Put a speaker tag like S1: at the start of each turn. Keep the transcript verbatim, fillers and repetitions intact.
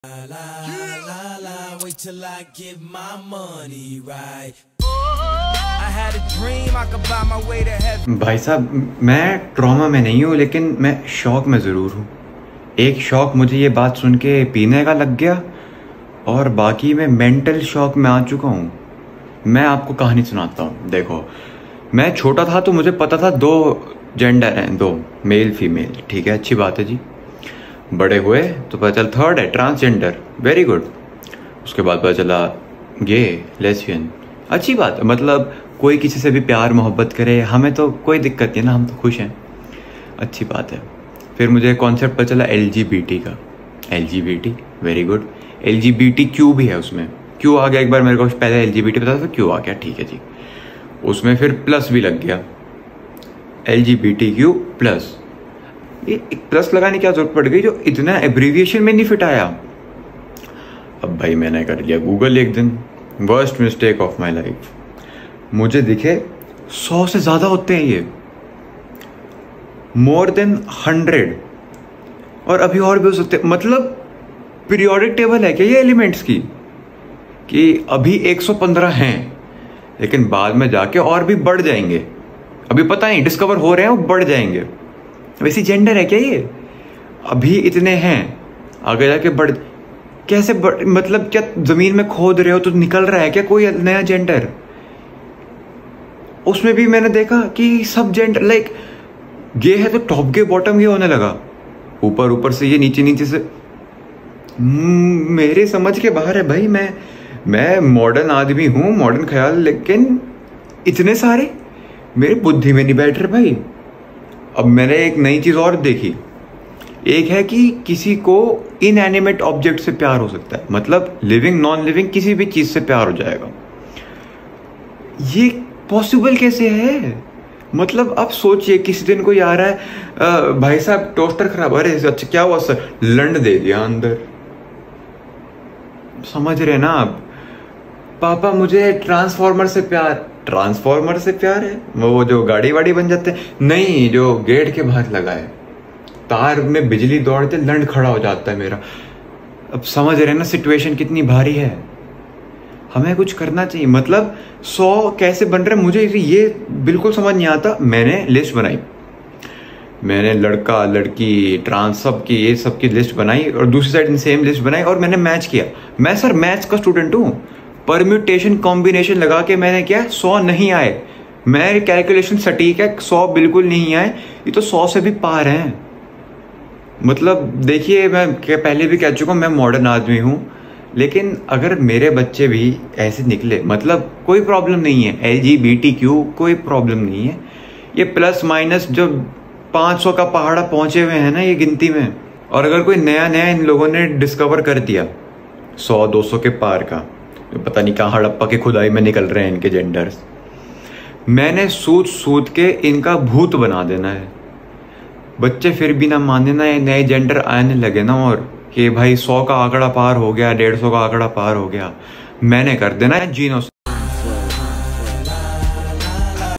S1: La la la, wait till I get my money right. I had a dream I could buy my way to heaven.
S2: भाई साहब, मैं trauma में नहीं हूँ, लेकिन मैं शौक में ज़रूर हूँ। एक शौक मुझे ये बात सुन के पीने का लग गया, और बाकी मैं मेंटल शौक में आ चुका हूँ। मैं आपको कहानी सुनाता हूँ। देखो, मैं छोटा था तो मुझे पता था दो जेंडर हैं, दो मेल फीमेल, ठीक है, अच्छी बात है जी। बड़े हुए तो पता चला थर्ड है, ट्रांसजेंडर, वेरी गुड। उसके बाद पता चला गे, लेस्बियन, अच्छी बात है। मतलब कोई किसी से भी प्यार मोहब्बत करे, हमें तो कोई दिक्कत नहीं ना, हम तो खुश हैं, अच्छी बात है। फिर मुझे कॉन्सेप्ट पता चला एल जी बी टी का, L G B T, very good. L G B T Q भी है उसमें, क्यू आ गया एक बार मेरे को, पहले एल जी बी टी पता था, क्यू आ गया, ठीक है जी। उसमें फिर प्लस भी लग गया, L G B T Q plus. ये एक प्लस लगाने की क्या जरूरत पड़ गई जो इतना एब्रीविएशन में नहीं फिट आया। अब भाई मैंने कर लिया गूगल एक दिन, worst mistake of my life. मुझे दिखे सौ से ज्यादा होते हैं ये, मोर देन हंड्रेड, और अभी और भी हो सकते। मतलब पीरियोडिक टेबल है क्या ये एलिमेंट्स की, कि अभी एक सौ पंद्रह हैं, लेकिन बाद में जाके और भी बढ़ जाएंगे। अभी पता नहीं, डिस्कवर हो रहे हैं, वो बढ़ जाएंगे। वैसी जेंडर है क्या ये? अभी इतने हैं, आगे जाके बढ़, कैसे बढ़? मतलब क्या जमीन में खोद रहे हो तो निकल रहा है क्या कोई नया जेंडर? उसमें भी मैंने देखा कि सब जेंडर लाइक गे है तो टॉप गे बॉटम गे होने लगा, ऊपर ऊपर से ये, नीचे नीचे से। मेरे समझ के बाहर है भाई। मैं मैं मॉडर्न आदमी हूँ, मॉडर्न ख्याल, लेकिन इतने सारे मेरी बुद्धि में नहीं बैठ रहे भाई। अब मैंने एक नई चीज और देखी, एक है कि किसी को इनएनिमेट ऑब्जेक्ट से प्यार हो सकता है, मतलब लिविंग नॉन लिविंग किसी भी चीज से प्यार हो जाएगा। ये पॉसिबल कैसे है? मतलब आप सोचिए, किसी दिन कोई आ रहा है, आ, भाई साहब टोस्टर खराब, अरे अच्छा क्या हुआ सर, लंड दे दिया अंदर, समझ रहे ना आप? पापा मुझे ट्रांसफॉर्मर से प्यार, ट्रांसफॉर्मर से प्यार है, वो जो गाड़ी वाड़ी बन जाते हैं, नहीं, जो गेट के बाहर लगा है, तार में बिजली दौड़ते लंड खड़ा हो जाता है मेरा। अब समझ रहे ना सिचुएशन कितनी भारी है। हमें कुछ करना चाहिए। मतलब सौ कैसे बन रहे मुझे ये बिल्कुल समझ नहीं आता। मैंने लिस्ट बनाई, मैंने लड़का लड़की ट्रांस सब की, ये सब की लिस्ट बनाई, और दूसरी साइड सेम लिस्ट बनाई, और मैंने मैच किया। मैं सर मैथ्स का स्टूडेंट हूँ, परम्यूटेशन कॉम्बिनेशन लगा के मैंने क्या, सौ नहीं आए। मेरे कैलकुलेशन सटीक है, सौ बिल्कुल नहीं आए, ये तो सौ से भी पार हैं। मतलब देखिए, मैं पहले भी कह चुका हूँ, मैं मॉडर्न आदमी हूँ, लेकिन अगर मेरे बच्चे भी ऐसे निकले, मतलब कोई प्रॉब्लम नहीं है, L G B T Q कोई प्रॉब्लम नहीं है। ये प्लस माइनस जो पाँच सौ का पहाड़ा पहुंचे हुए हैं ना ये गिनती में, और अगर कोई नया नया इन लोगों ने डिस्कवर कर दिया सौ दो सौ के पार का, पता नहीं कहाँ हड़प्पा की खुदाई में निकल रहे हैं इनके जेंडर्स, मैंने सूद सूद के इनका भूत बना देना है। बच्चे फिर भी ना माने ना, नए जेंडर आने लगे ना, और कि भाई सौ का आंकड़ा पार हो गया, डेढ़ सौ का आंकड़ा पार हो गया, मैंने कर देना है जीनो।